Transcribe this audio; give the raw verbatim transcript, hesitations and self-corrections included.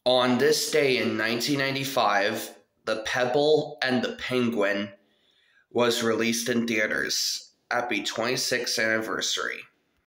On this day in nineteen ninety-five, The Pebble and the Penguin was released in theaters. Happy twenty-sixth anniversary.